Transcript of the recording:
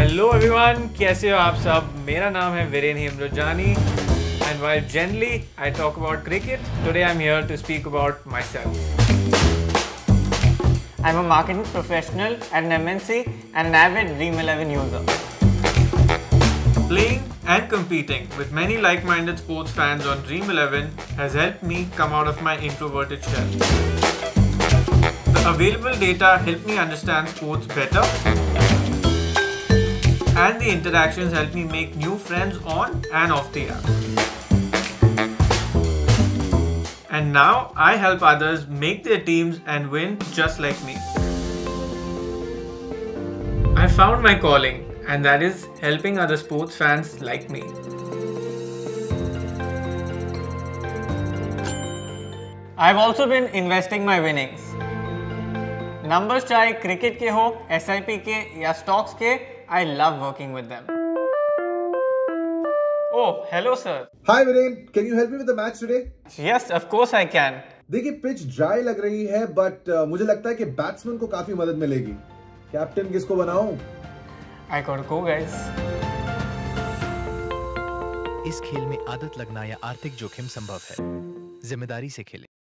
Hello everyone, कैसे हो आप सब। मेरा नाम है Viren Himrojani and while generally I talk about cricket, today I'm here to speak about myself. I'm a marketing professional at an MNC and an avid Dream11 user. Playing and competing with many like-minded sports fans on Dream11 has helped me come out of my introverted shell. The available data helped me understand sports better, and the interactions help me make new friends on and off the app. And now I help others make their teams and win just like me. I found my calling, and that is helping other sports fans like me. I've also been investing my winnings. Numbers चाहे cricket के हो, SIP के या stocks के, I love working with them. Oh, hello sir. Hi Viren, can you help me with the match today? Yes, of course I can. देखिए pitch dry लग रही है बट मुझे लगता है कि बैट्समैन को काफी मदद मिलेगी। कैप्टन किसको बनाऊं? I gotta go guys. इस खेल में आदत लगना या आर्थिक जोखिम संभव है। जिम्मेदारी से खेलें।